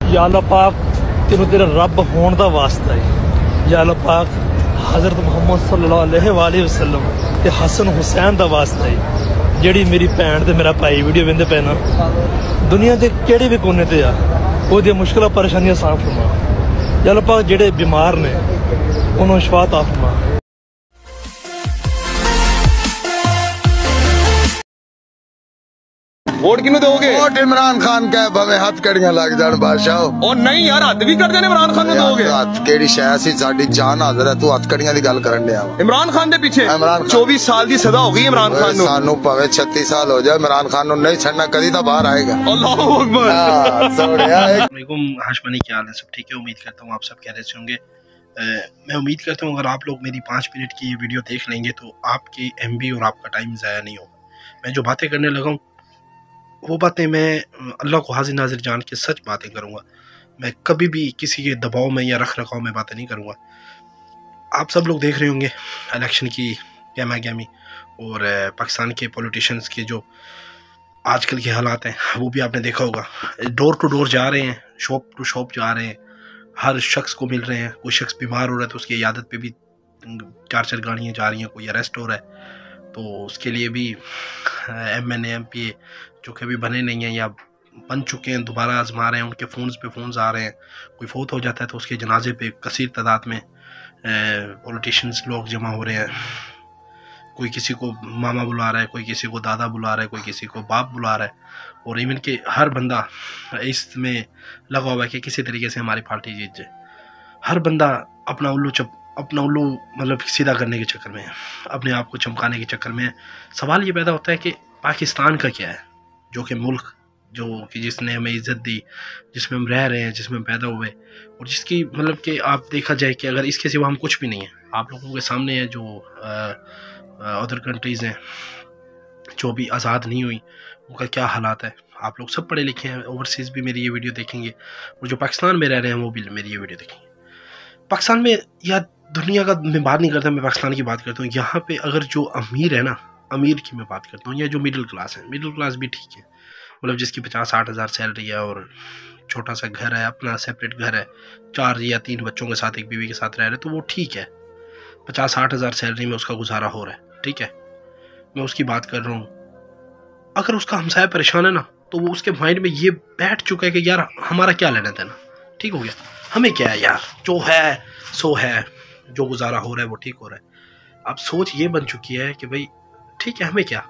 یا اللہ پاک تینوں تیرے رب ہون دا واسطہ ہے، یا اللہ پاک حضرت محمد صلی اللہ علیہ وآلہ وسلم تے حسن حسین دا واسطہ ہے، جیڑی میری بھین تے میرا بھائی ویڈیو ویندے پے نا دنیا دے کیڑے بھی کونے تے آ وہ دی مشکلات پریشانیاں صاف فرما، یا اللہ پاک جڑے بیمار نے انہوں شفا عطا فرما۔ ووٹ کنو دو گے؟ ووٹ عمران خان کا ہے، بھویں ہاتھ کڑیاں لگ جان بادشاہ۔ او نہیں یار، ہاتھ بھی کر دینے عمران خان نو دو گے؟ ہاتھ کیڑی شے سی ساڈی جان حاضر ہے، تو ہاتھ کڑیاں دی گل کرن دیا۔ عمران خان دے پیچھے عمران خان 24 سال دی سزا ہو گئی عمران خان نو۔ سانو پوے 36 سال ہو جائے، عمران خان نو نہیں چھڑنا کدی تا باہر آئے گا۔ اللہ اکبر۔ سوڑیا السلام علیکم ہاشمانی، کیا حال ہے؟ سب ٹھیک ہے؟ امید کرتا ہوں آپ سب خیریت سے ہوں گے۔ میں امید کرتا ہوں اگر آپ لوگ میری 5 منٹ کی یہ ویڈیو دیکھ لیں گے تو آپ کی ایم بی اور آپ کا ٹائم ضائع نہیں ہوگا۔ میں جو باتیں کرنے لگا ہوں وہ باتیں میں اللہ کو حاضر ناظر جان کے سچ باتیں کروں گا، میں کبھی بھی کسی کے دباؤ میں یا رکھ رکھاؤ میں باتیں نہیں کروں گا۔ آپ سب لوگ دیکھ رہے ہوں گے الیکشن کی گہما گہمی اور پاکستان کے پولیٹیشنز کے جو آج کل کے حالات ہیں وہ بھی آپ نے دیکھا ہوگا۔ ڈور ٹو ڈور جا رہے ہیں، شاپ ٹو شاپ جا رہے ہیں، ہر شخص کو مل رہے ہیں۔ کوئی شخص بیمار ہو رہا ہے تو اس کی عیادت پہ بھی 4 گاڑیاں جا رہی ہیں، کوئی اریسٹ ہو رہا ہے تو اس کے لیے بھی M N A M P A جو کبھی بنے نہیں ہیں یا بن چکے ہیں دوبارہ آزما رہے ہیں، ان کے فونز پہ فونز آ رہے ہیں۔ کوئی فوت ہو جاتا ہے تو اس کے جنازے پہ کثیر تعداد میں پولیٹیشنز لوگ جمع ہو رہے ہیں۔ کوئی کسی کو ماما بلا رہا ہے، کوئی کسی کو دادا بلا رہا ہے، کوئی کسی کو باپ بلا رہا ہے، اور ایون کہ ہر بندہ اس میں لگا ہوا ہے کہ کسی طریقے سے ہماری پارٹی جیت جائے۔ ہر بندہ اپنا الو مطلب سیدھا کرنے کے چکر میں ہے، اپنے آپ کو چمکانے کے چکر میں ہے۔ سوال یہ پیدا ہوتا ہے کہ پاکستان کا کیا ہے، جو کہ ملک جو کہ جس نے ہمیں عزت دی، جس میں ہم رہ رہے ہیں، جس میں ہم پیدا ہوئے، اور جس کی مطلب کہ آپ دیکھا جائے کہ اگر اس کے سوا ہم کچھ بھی نہیں ہیں۔ آپ لوگوں کے سامنے ہے جو ادر کنٹریز ہیں جو بھی آزاد نہیں ہوئی، ان کا کیا حالات ہے۔ آپ لوگ سب پڑھے لکھے ہیں، اوورسیز بھی میری یہ ویڈیو دیکھیں گے، اور جو پاکستان میں رہ رہے ہیں وہ بھی میری یہ ویڈیو دیکھیں گے۔ پاکستان میں یا دنیا کا میں بات نہیں کرتا، میں پاکستان کی بات کرتا ہوں۔ یہاں پہ اگر جو امیر ہے نا، امیر کی میں بات کرتا ہوں، یا جو مڈل کلاس ہے، مڈل کلاس بھی ٹھیک ہے، مطلب جس کی 50-60 ہزار سیلری ہے اور چھوٹا سا گھر ہے، اپنا سیپریٹ گھر ہے، 4 یا 3 بچوں کے ساتھ، ایک بیوی کے ساتھ رہ رہے، تو وہ ٹھیک ہے، 50-60 ہزار سیلری میں اس کا گزارا ہو رہا ہے، ٹھیک ہے، میں اس کی بات کر رہا ہوں۔ اگر اس کا ہمسایہ پریشان ہے نا تو وہ اس کے مائنڈ میں یہ بیٹھ چکا ہے کہ یار ہمارا کیا لینا دینا، ٹھیک ہو گیا، ہمیں کیا ہے یار، جو ہے سو ہے، جو گزارا ہو رہا ہے وہ ٹھیک ہو رہا ہے۔ اب سوچ یہ بن چکی ہے کہ بھائی ٹھیک ہے، ہمیں کیا،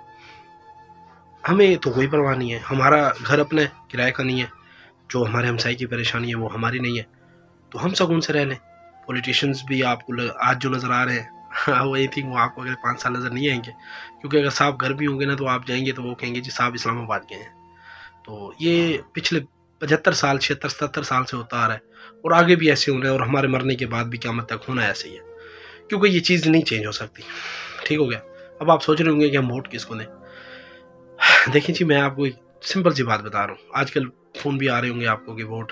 ہمیں تو کوئی پرواہ نہیں ہے، ہمارا گھر اپنے کرائے کا نہیں ہے، جو ہمارے ہمسائے کی پریشانی ہے وہ ہماری نہیں ہے، تو ہم سکون سے رہ لیں۔ پولیٹیشنز بھی آپ کو آج جو نظر آ رہے ہیں وہ یہ تھی، وہ آپ کو اگر 5 سال نظر نہیں آئیں گے، کیونکہ اگر صاحب گھر بھی ہوں گے نا تو آپ جائیں گے تو وہ کہیں گے جی صاحب اسلام آباد گئے ہیں۔ تو یہ پچھلے 75 سال 76 77 سال سے ہوتا آ رہا ہے، اور آگے بھی ایسے ہونا ہے، اور ہمارے مرنے کے بعد بھی قیامت تک ہونا ایسے ہی ہے، کیونکہ یہ چیز نہیں چینج ہو سکتی، ٹھیک ہو گیا۔ اب آپ سوچ رہے ہوں گے کہ ہم ووٹ کس کو دیں۔ دیکھیں جی، میں آپ کو ایک سمپل سی بات بتا رہا ہوں، آج کل فون بھی آ رہے ہوں گے آپ کو کہ ووٹ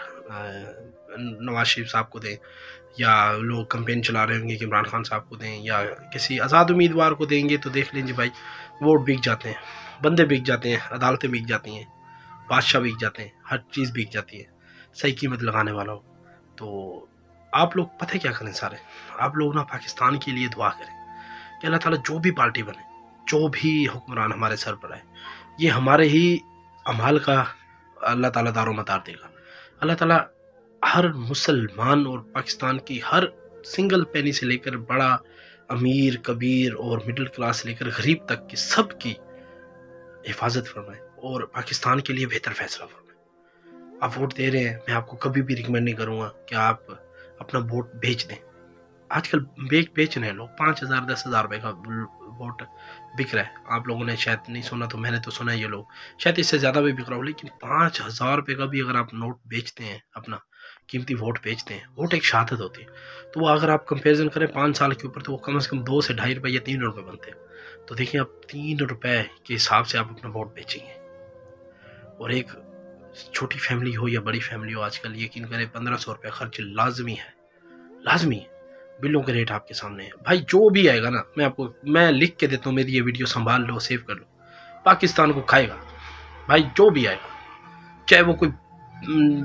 نواز شریف صاحب کو دیں، یا لوگ کمپین چلا رہے ہوں گے کہ عمران خان صاحب کو دیں، یا کسی آزاد امیدوار کو دیں گے، تو دیکھ لیں جی بھائی ووٹ بک جاتے ہیں، بندے بک جاتے ہیں، عدالتیں بک جاتی ہیں، بادشاہ بک جاتے ہیں، ہر چیز بک جاتی ہے، صحیح قیمت لگانے والا ہو۔ تو آپ لوگ پتہ کیا کریں، سارے آپ لوگ نا پاکستان کے لیے دعا کریں کہ اللہ تعالیٰ جو بھی پارٹی بنے، جو بھی حکمران ہمارے سر پر آئے، یہ ہمارے ہی اعمال کا اللہ تعالیٰ دار و مدار دے گا۔ اللہ تعالیٰ ہر مسلمان اور پاکستان کی ہر سنگل پینی سے لے کر بڑا امیر کبیر اور مڈل کلاس سے لے کر غریب تک کی سب کی حفاظت فرمائے، اور پاکستان کے لیے بہتر فیصلہ فرمائے۔ آپ ووٹ دے رہے ہیں، میں آپ کو کبھی بھی ریکمینڈ نہیں کروں گا کہ آپ اپنا ووٹ بیچ دیں۔ آج کل بیچ رہے ہیں لوگ، 5,000 10,000 روپے کا ووٹ بک رہا ہے۔ آپ لوگوں نے شاید نہیں سنا، تو میں نے تو سنا ہے، یہ لوگ شاید اس سے زیادہ بھی بک رہا ہو، لیکن 5,000 روپے کا بھی اگر آپ نوٹ بیچتے ہیں، اپنا قیمتی ووٹ بیچتے ہیں، ووٹ ایک شہادت ہوتی ہے، تو وہ اگر آپ کمپیریزن کریں 5 سال کے اوپر تو وہ کم از کم 2 سے 2.5 روپے یا 3 روپے بنتے ہیں۔ تو دیکھیں آپ 3 روپے کے حساب سے آپ اپنا ووٹ بیچیں گے، اور ایک چھوٹی فیملی ہو یا بڑی فیملی ہو، آج کل یقین کریں 1,500 روپے خرچ لازمی ہے، لازمی ہے۔ بلوں کے ریٹ آپ کے سامنے ہیں بھائی، جو بھی آئے گا نا، میں لکھ کے دیتا ہوں، میری یہ ویڈیو سنبھال لو، سیو کر لو، پاکستان کو کھائے گا بھائی، جو بھی آئے گا، چاہے وہ کوئی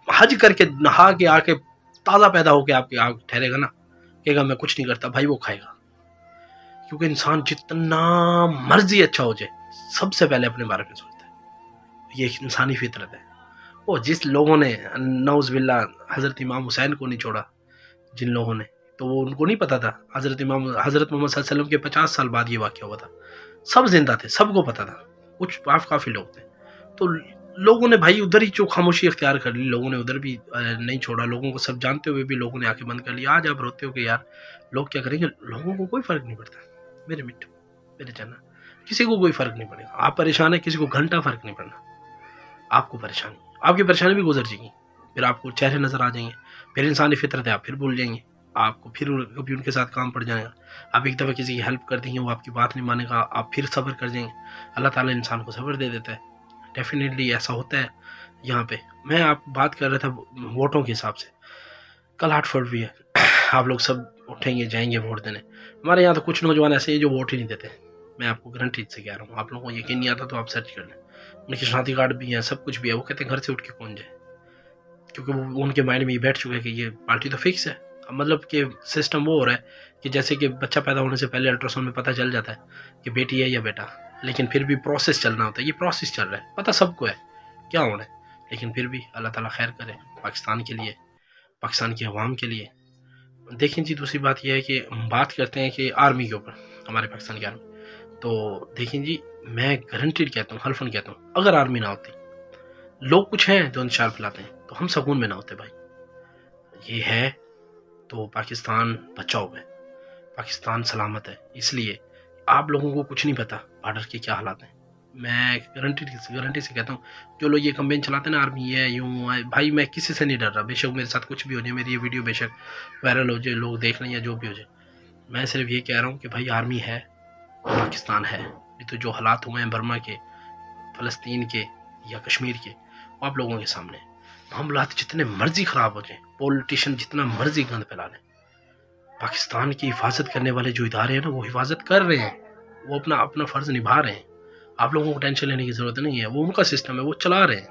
حج کر کے نہا کے آ کے تازہ پیدا ہو کے آپ کے آگ ٹھہرے گا نا، کہے گا میں کچھ نہیں کرتا، بھائی وہ کھائے گا. کیونکہ انسان جتنا مرضی اچھا ہو جائے سب سے پہلے اپنے بارے میں سوچتا ہے. یہ ایک انسانی فطرت ہے. وہ جس لوگوں نے نعوذ باللہ حضرت امام حسین کو نہیں چھوڑا، جن لوگوں نے، تو وہ ان کو نہیں پتا تھا حضرت محمد صلی اللہ علیہ وسلم کے 50 سال بعد یہ واقعہ ہوا تھا. سب زندہ تھے، سب کو پتا تھا، کچھ کافی لوگ تھے. تو لوگوں نے بھائی ادھر ہی جو خاموشی اختیار کر لی، لوگوں نے ادھر بھی نہیں چھوڑا. لوگوں کو سب جانتے ہوئے بھی لوگوں نے آنکھیں بند کر لی. آج آپ روتے ہو کہ یار لوگ کیا کریں گے، لوگوں کو کوئی فرق نہیں پڑتا. میرے مٹھو، میرے جانا، کسی کو کوئی فرق نہیں پڑے گا. آپ پریشان ہیں، کسی کو گھنٹہ فرق نہیں پڑنا. آپ کو پریشانی، آپ کی پریشانی بھی گزر جائے گی، پھر آپ کو چہرے نظر آ جائیں گے، پھر انسانی فطرت ہے آپ پھر بھول جائیں گے. آپ کو پھر کبھی ان کے ساتھ کام پڑ جائے گا. آپ ایک دفعہ کسی کی ہیلپ کر دیں گے، وہ آپ کی بات نہیں مانے گا، آپ پھر صبر کر جائیں گے. اللہ تعالیٰ انسان کو صبر دے دیتا ہے. ڈیفینیٹلی ایسا ہوتا ہے. یہاں پہ میں آپ بات کر رہا تھا ووٹوں کے حساب سے. کل 8 فروری ہے، آپ لوگ سب اٹھیں گے، جائیں گے ووٹ دینے. ہمارے یہاں تو کچھ نوجوان ایسے ہیں جو ووٹ ہی نہیں دیتے. میں آپ کو گارنٹی سے کہہ رہا ہوں، آپ لوگوں کو یقین نہیں آتا تو آپ سرچ کر لیں. ان کی شناختی کارڈ بھی ہیں، سب کچھ بھی ہے. وہ کہتے ہیں گھر سے اٹھ کے کون جائے، کیونکہ وہ ان کے مائنڈ میں یہ بیٹھ چکا ہے کہ یہ پارٹی تو فکس ہے. مطلب کہ سسٹم وہ ہو رہا ہے کہ جیسے کہ بچہ پیدا ہونے سے پہلے الٹراساؤنڈ میں پتہ چل جاتا ہے کہ بیٹی ہے یا بیٹا، لیکن پھر بھی پروسیس چلنا ہوتا ہے. یہ پروسیس چل رہا ہے، پتہ سب کو ہے کیا ہونا ہے، لیکن پھر بھی اللہ تعالیٰ خیر کرے پاکستان کے لیے، پاکستان کی عوام کے لیے. دیکھیں جی، دوسری بات یہ ہے کہ ہم بات کرتے ہیں کہ آرمی کے اوپر، ہمارے پاکستان کی آرمی. تو دیکھیں جی، میں گارنٹیڈ کہتا ہوں، حلفاً کہتا ہوں، اگر آرمی نہ ہوتی، لوگ کچھ ہیں جو انتشار پھیلاتے ہیں، تو ہم سکون میں نہ ہوتے بھائی. یہ ہے تو پاکستان بچا ہوا ہے، پاکستان سلامت ہے. اس لیے آپ لوگوں کو کچھ نہیں پتا بارڈر کے کیا حالات ہیں. میں گارنٹی سے کہتا ہوں، جو لوگ یہ کمپین چلاتے ہیں نا، آرمی ہے یوں ہے، بھائی میں کسی سے نہیں ڈر رہا. بے شک میرے ساتھ کچھ بھی ہو جائے، میری یہ ویڈیو بے شک وائرل ہو جائے، لوگ دیکھ لیں یا جو بھی ہو جائے، میں صرف یہ کہہ رہا ہوں کہ بھائی آرمی ہے، پاکستان ہے. یہ تو جو حالات ہوئے ہیں برما کے، فلسطین کے یا کشمیر کے، وہ آپ لوگوں کے سامنے. معاملات جتنے مرضی خراب ہو جائیں، پولیٹیشین جتنا مرضی گند پھیلا لیں، پاکستان کی حفاظت کرنے والے جو ادارے ہیں نا، وہ حفاظت کر رہے ہیں، وہ اپنا فرض نبھا رہے ہیں. آپ لوگوں کو ٹینشن لینے کی ضرورت نہیں ہے. وہ ان کا سسٹم ہے، وہ چلا رہے ہیں.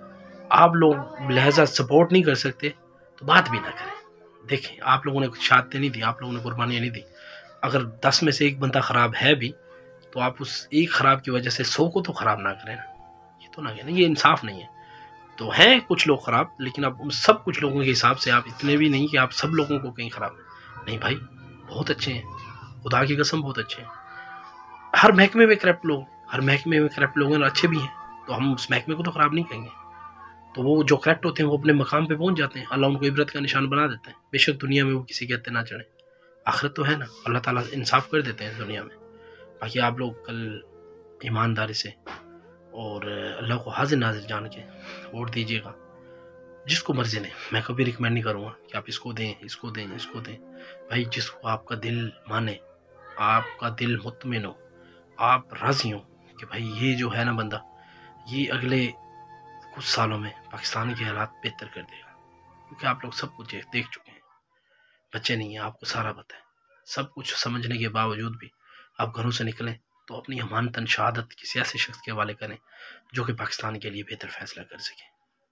آپ لوگ لہذا سپورٹ نہیں کر سکتے تو بات بھی نہ کریں. دیکھیں، آپ لوگوں نے شہادتیں نہیں دی، آپ لوگوں نے قربانیاں نہیں دی. اگر 10 میں سے 1 بندہ خراب ہے بھی، تو آپ اس ایک خراب کی وجہ سے 100 کو تو خراب نہ کریں نا. یہ تو نہ کہنا، یہ انصاف نہیں ہے. تو ہیں کچھ لوگ خراب، لیکن اب سب کچھ لوگوں کے حساب سے آپ اتنے بھی نہیں کہ آپ سب لوگوں کو کہیں خراب نہیں. بھائی بہت اچھے ہیں، خدا کی قسم بہت اچھے ہیں. ہر محکمے میں کرپٹ لوگ، ہر محکمے میں کرپٹ لوگ ہیں، اچھے بھی ہیں. تو ہم اس محکمے کو تو خراب نہیں کہیں گے. تو وہ جو کرپٹ ہوتے ہیں وہ اپنے مقام پہ پہنچ جاتے ہیں، اللہ ان کو عبرت کا نشان بنا دیتا ہے. بے شک دنیا میں وہ کسی کے ہتھے نہ چڑھیں، آخرت تو ہے نا، اللہ تعالیٰ انصاف کر دیتے ہیں دنیا میں. باقی آپ لوگ کل ایمانداری سے اور اللہ کو حاضر ناظر جان کے ووٹ دیجیے گا، جس کو مرضی دیں. میں کبھی ریکمینڈ نہیں کروں گا کہ آپ اس کو دیں، اس کو دیں، اس کو دیں. بھائی جس کو آپ کا دل مانے، آپ کا دل مطمئن ہو، آپ راضی ہوں کہ بھائی یہ جو ہے نا بندہ، یہ اگلے کچھ سالوں میں پاکستان کے حالات بہتر کر دے گا. کیونکہ آپ لوگ سب کچھ دیکھ چکے ہیں، بچے نہیں ہیں، آپ کو سارا پتہ ہے. سب کچھ سمجھنے کے باوجود بھی آپ گھروں سے نکلیں تو اپنی امانتاً شہادت کسی ایسے شخص کے حوالے کریں جو کہ پاکستان کے لیے بہتر فیصلہ کر سکے.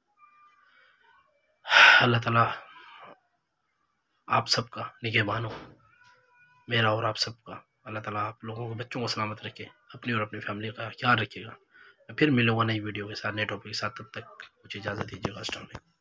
اللہ تعالیٰ آپ سب کا نگہبان ہو، میرا اور آپ سب کا. اللہ تعالیٰ آپ لوگوں کو، بچوں کو سلامت رکھے، اپنی اور اپنی فیملی کا خیال رکھے گا. میں پھر ملوں گا نئی ویڈیو کے ساتھ، نئے ٹاپک کے ساتھ. تب تک مجھے اجازت دیجیے گا. السلام علیکم.